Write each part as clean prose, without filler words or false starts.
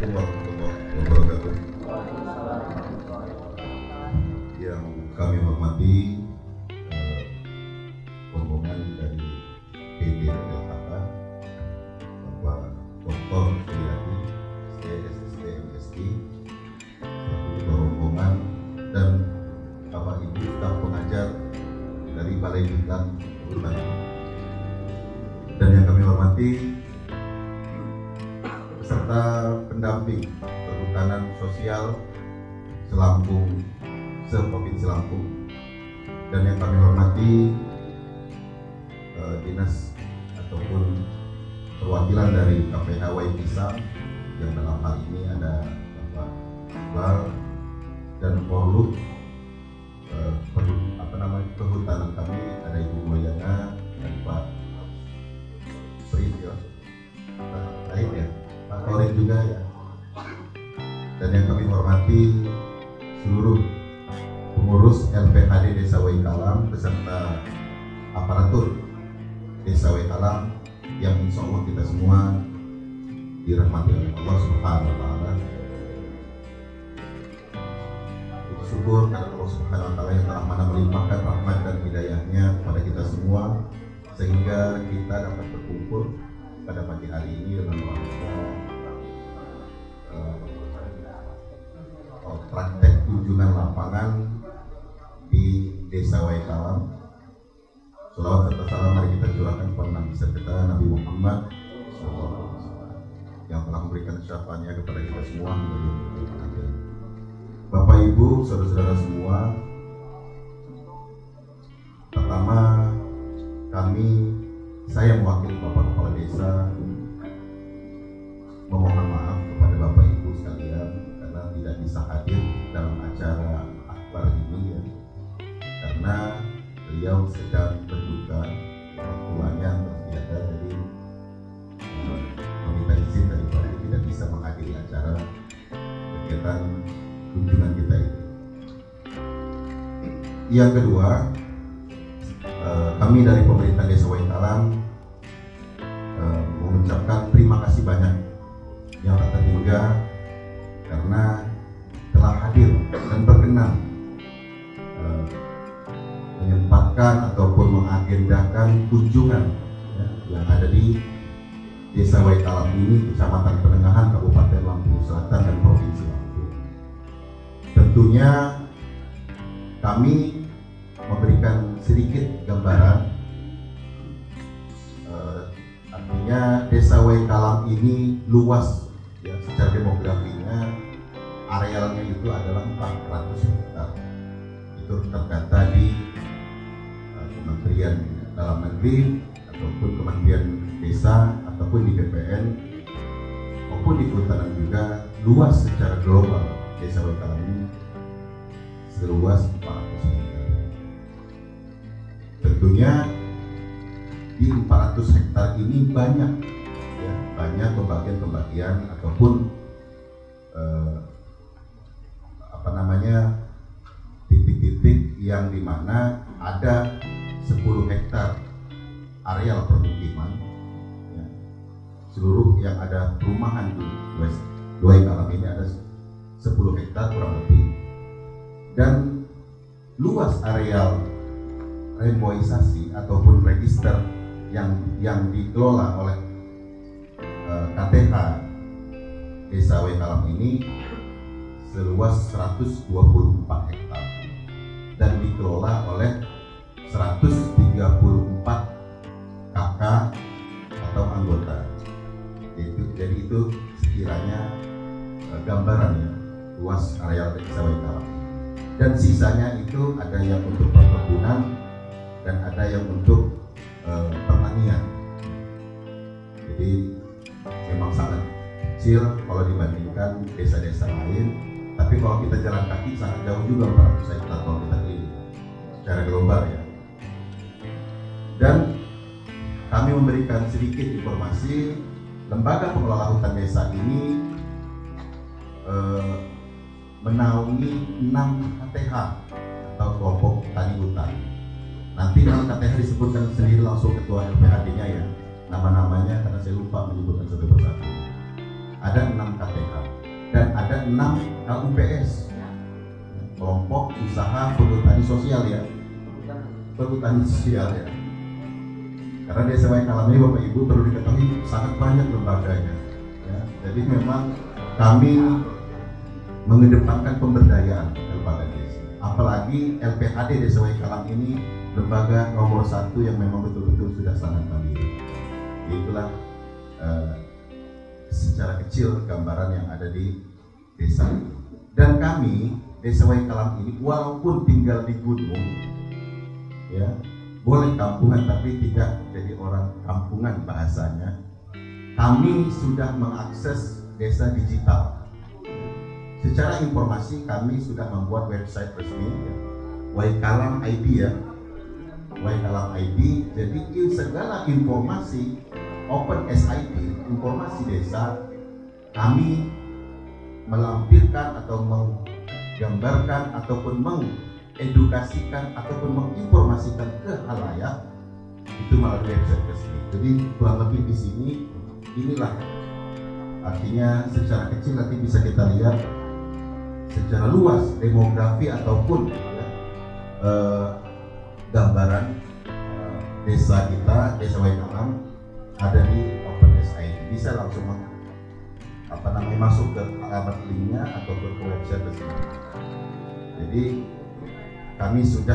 Assalamualaikum warahmatullahi wabarakatuh. Yang kami hormati rombongan dari PD LKK, Bapak Dr. Suryadi, SSD MSI, selaku ketua rombongan, dan Bapak Ibu staf pengajar dari Balai Bintang Kehutanan. Dan yang kami hormati serta pendamping Perhutanan Sosial Selampung, se-Provinsi Lampung, dan yang kami hormati dinas ataupun perwakilan dari KPH Waipisa, yang dalam hal ini ada Bapak Iqbal dan Polhut Kehutanan kami, ada Ibu Mulyana dan Pak Prit ya, lain ya, Pak Torik juga ya, dan yang kami hormati seluruh pengurus LPHD Desa Waikalam beserta aparatur Desa Waikalam yang insya Allah kita semua dirahmati oleh Allah Subhanahu wa Ta'ala. Syukur karena Allah Subhanahu wa Ta'ala yang telah mana melimpahkan rahmat dan hidayahnya kepada kita semua, sehingga kita dapat berkumpul pada pagi hari ini dalam rangka praktek kunjungan lapangan di Desa Waikalam. Sholawat serta salam mari kita curahkan kepada Nabi kita Nabi Muhammad yang telah memberikan syafaatnya kepada kita semua. Bapak Ibu, saudara-saudara semua, pertama saya mewakili Bapak Kepala Desa memohon maaf kepada Bapak Ibu sekalian karena tidak bisa hadir dalam acara akbar ini ya, karena beliau sedang berduka, orang tuanya tertiada, jadi meminta izin dari Bapak tidak bisa menghadiri acara kegiatan kunjungan kita ini. Yang kedua, kami dari pemerintah Desa Waikalam mengucapkan terima kasih banyak yang tak terhingga karena telah hadir dan berkenan menyempatkan ataupun mengagendakan kunjungan ya, yang ada di Desa Waikalam ini, Kecamatan Penengahan, Kabupaten Lampung Selatan dan Provinsi Lampung. Tentunya kami memberikan sedikit gambaran, artinya Desa Waikalam ini luas ya, secara demografinya arealnya itu adalah 400 hektar. Itu terdata di Kementerian Dalam Negeri ataupun Kementerian Desa ataupun di BPN maupun di Kehutanan juga. Luas secara global Desa Waikalam ini seluas 400 hektar. Tentunya di 400 hektar ini banyak ya, banyak pembagian ataupun titik-titik yang dimana ada 10 hektar areal permukiman ya. Seluruh yang ada perumahan di Waikalam ini ada 10 hektar kurang lebih, dan luas areal remboisasi ataupun register yang dikelola oleh KTH Desa Waikalam ini seluas 124 hektar dan dikelola oleh 134 KK atau anggota. Jadi itu sekiranya gambaran ya luas areal Desa Waikalam. Dan sisanya itu ada yang untuk perkebunan dan ada yang untuk pertanian. Jadi memang sangat kecil kalau dibandingkan desa-desa lain. Tapi kalau kita jalan kaki sangat jauh juga 400 hektar kalau kita keliling secara global ya. Dan kami memberikan sedikit informasi, lembaga pengelola hutan desa ini menaungi 6 KTH atau kelompok tani hutan. Nanti dalam KTH disebutkan sendiri langsung ketua LPHD-nya ya, nama-namanya karena saya lupa menyebutkan satu persatu. ada 6 KTH dan ada 6 LUPS, kelompok usaha perhutani sosial ya, perhutani sosial ya. Karena Desa Waikalam ini Bapak Ibu perlu diketahui sangat banyak lembaganya ya. Jadi memang kami mengedepankan pemberdayaan lembaga desa, apalagi LPHD Desa Waikalam ini lembaga nomor 1 yang memang betul-betul sudah sangat mandiri. Itulah secara kecil gambaran yang ada di desa ini. Dan kami Desa Waikalam ini walaupun tinggal di gunung ya, boleh kampungan tapi tidak jadi orang kampungan bahasanya, kami sudah mengakses desa digital. Secara informasi kami sudah membuat website resmi ya, Waikalam ID ya, Waikalam ID. Jadi segala informasi Open SID, informasi desa, kami melampirkan atau menggambarkan ataupun mengedukasikan ataupun menginformasikan ke halayak itu melalui website resmi. Jadi kurang lebih di sini inilah artinya secara kecil nanti bisa kita lihat secara luas demografi ataupun gambaran desa kita, Desa Waikalam ada di Open SID. Bisa langsung masuk ke alamat linknya atau ke website resmi. Jadi kami sudah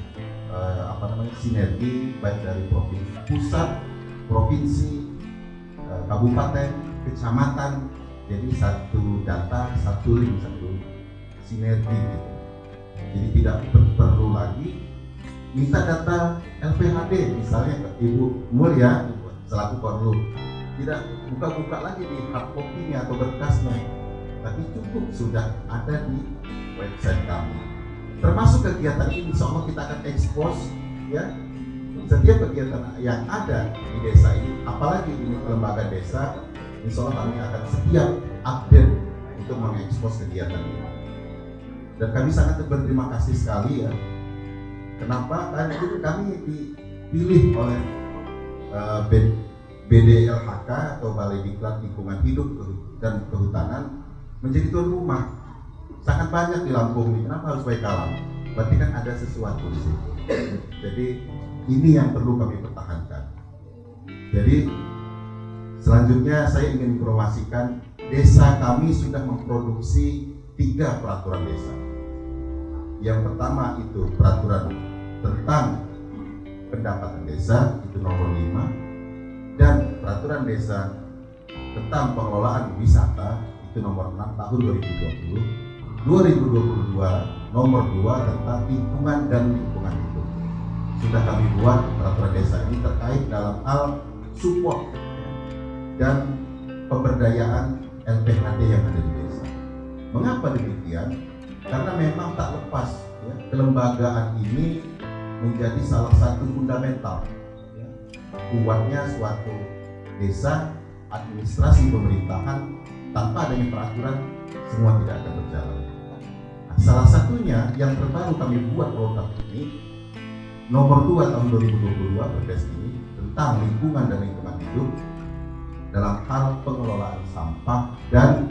sinergi baik dari provinsi pusat, provinsi, kabupaten, kecamatan. Jadi satu data, satu link, satu sinergi gitu. Jadi tidak perlu lagi minta data LPHD misalnya Ibu Mulia selaku Korlu, tidak buka-buka lagi di hard copy-nya atau berkasnya, tapi cukup sudah ada di website kami. Termasuk kegiatan ini, insya Allah kita akan expose ya setiap kegiatan yang ada di desa ini, apalagi ini lembaga desa, insya Allah kami akan setiap update untuk mengekspos kegiatan ini. Dan kami sangat berterima kasih sekali ya. Kenapa? Karena itu kami dipilih oleh BDLHK atau Balai Diklat Lingkungan Hidup dan Kehutanan menjadi tuan rumah. Sangat banyak di Lampung ini. Kenapa harus Waikalam? Berarti kan ada sesuatu di situ. Jadi ini yang perlu kami pertahankan. Jadi selanjutnya saya ingin informasikan desa kami sudah memproduksi 3 peraturan desa. Yang pertama itu peraturan tentang pendapatan desa itu nomor 5, dan peraturan desa tentang pengelolaan wisata itu nomor 6 tahun 2020. 2022 nomor 2 tentang lingkungan dan lingkungan hidup. Sudah kami buat peraturan desa ini terkait dalam hal support dan pemberdayaan LPHD yang ada di desa. Mengapa demikian? Karena memang tak lepas ya, kelembagaan ini menjadi salah satu fundamental ya, kuatnya suatu desa, administrasi pemerintahan. Tanpa adanya peraturan semua tidak akan berjalan. Nah, salah satunya yang terbaru kami buat program ini nomor 2 tahun 2022 Perdes ini tentang lingkungan dan lingkungan hidup dalam hal pengelolaan sampah dan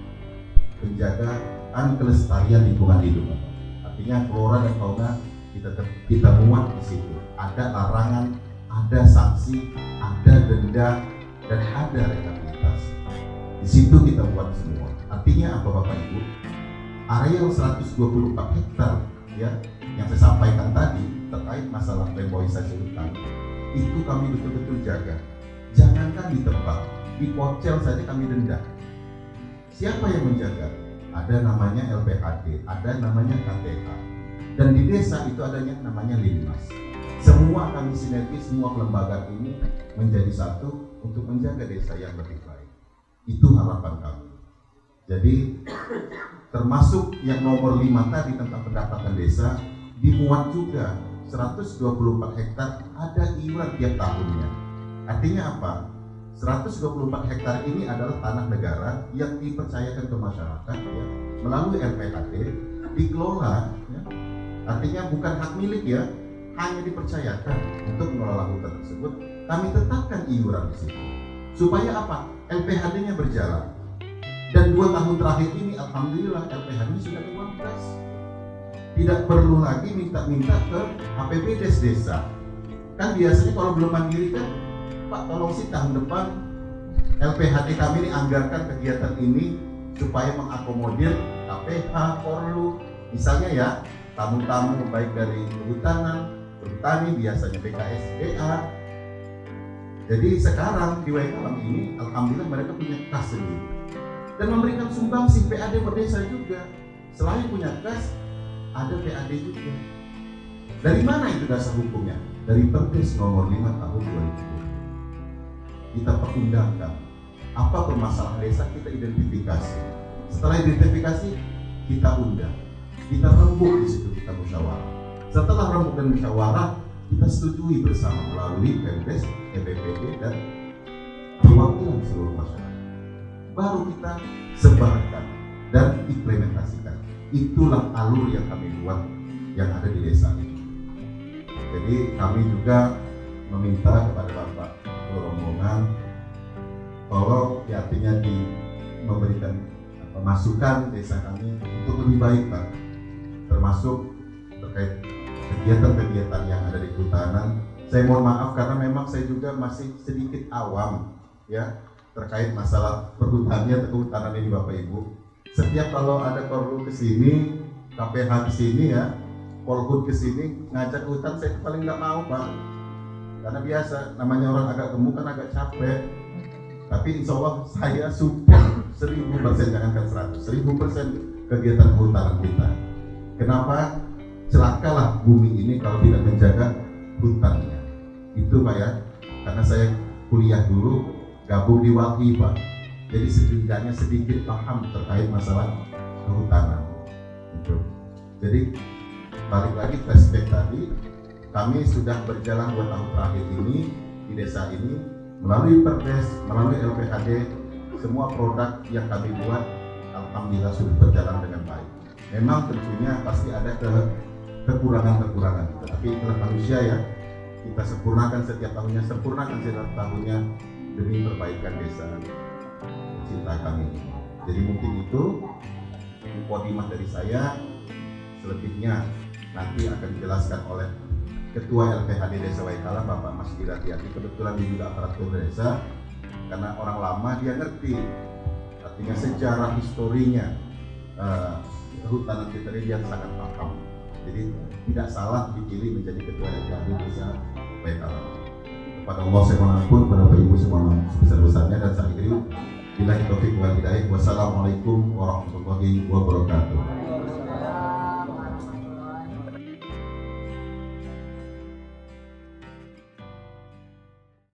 penjagaan kelestarian lingkungan hidup. Artinya flora dan fauna kita muat di situ. Ada larangan, ada sanksi, ada denda, dan ada rehabilitasi. Di situ kita buat semua. Artinya apa Bapak Ibu? Areal 124 hektar ya yang saya sampaikan tadi terkait masalah reboisasi hutan itu kami betul-betul jaga. Jangankan ditebang, dipocel saja kami denda. Siapa yang menjaga? Ada namanya LPHD, ada namanya KTH, dan di desa itu adanya namanya Linmas. Semua kami sinergi, semua kelembagaan ini menjadi satu untuk menjaga desa yang lebih baik. Itu harapan kami. Jadi termasuk yang nomor 5 tadi tentang pendapatan desa dimuat juga 124 hektar ada iuran tiap tahunnya. Artinya apa? 124 hektar ini adalah tanah negara yang dipercayakan ke masyarakat ya, melalui LPHD, dikelola ya. Artinya bukan hak milik ya, hanya dipercayakan untuk mengelola hutan tersebut. Kami tetapkan iuran di situ. Supaya apa? LPHD-nya berjalan. Dan 2 tahun terakhir ini alhamdulillah LPH ini sudah uang kas. Tidak perlu lagi minta-minta ke APBDes desa. Kan biasanya kalau belum mandiri kan, Pak tolong sih tahun depan LPHD kami ini anggarkan kegiatan ini supaya mengakomodir KPH, Korlu, misalnya ya, tamu-tamu baik dari kehutanan, perhutani, biasanya BKSDA. Jadi sekarang di Waikalam ini alhamdulillah mereka punya kas sendiri dan memberikan sumbangsi PAD per desa juga. Selain punya kas, ada PAD juga. Dari mana itu dasar hukumnya? Dari Perdes nomor 5 tahun 2020. Kita perundangkan apa permasalahan desa, kita identifikasi. Setelah identifikasi, kita undang, kita rembuk di situ, kita musyawarah. Setelah rembuk dan musyawarah, kita setujui bersama melalui Perdes, EBPD dan perwakilan seluruh masyarakat. Baru kita sebarkan dan implementasikan. Itulah alur yang kami buat yang ada di desa ini. Jadi kami juga meminta kepada Bapak rombongan, tolong artinya memberikan masukan desa kami untuk lebih baik, Pak, termasuk terkait kegiatan-kegiatan yang ada di kehutanan. Saya mohon maaf karena memang saya juga masih sedikit awam ya terkait masalah perhutanian atau kehutanan ini, Bapak Ibu. Setiap kalau ada Korlu ke sini, KPH ke sini ya, Polhut ke sini ngajak hutan, saya paling nggak mau, Pak. Karena biasa namanya orang agak gemuk kan agak capek. Tapi insya Allah saya support 1000%, jangankan 100, 1000% kegiatan kehutanan kita. Kenapa? Celakalah bumi ini kalau tidak menjaga hutannya. Itu Pak ya, karena saya kuliah dulu gabung di WALI, Pak. Jadi setidaknya sedikit paham terkait masalah kehutanan. Gitu. Jadi balik lagi flashback tadi, kami sudah berjalan 2 tahun terakhir ini di desa ini melalui Perdes, melalui LPHD, semua produk yang kami buat alhamdulillah sudah berjalan dengan baik. Memang tentunya pasti ada kekurangan-kekurangan, tetapi itulah manusia ya. Kita sempurnakan setiap tahunnya, demi perbaikan desa cinta kami. Jadi mungkin itu mukadimah dari saya. Selebihnya nanti akan dijelaskan oleh Ketua LPHD Desa Waikalam, Bapak Mas Diratiati. Kebetulan dia juga aparatur desa, karena orang lama dia ngerti artinya sejarah historinya kehutanan kita ini, dia sangat paham. Jadi tidak salah dipilih menjadi Ketua LPHD Desa Waikalam. Kepada Allah saya mohon ampun, kepada Bapak Ibu semua sebesar-besarnya, dan saya akhiri billahi taufiq wal hidayah. Wassalamualaikum warahmatullahi wabarakatuh.